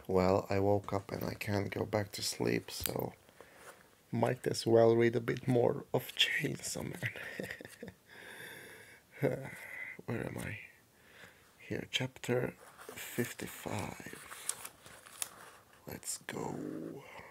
well, I woke up and I can't go back to sleep, so might as well read a bit more of Chainsaw Man. Where am I? Here, chapter 55. Let's go.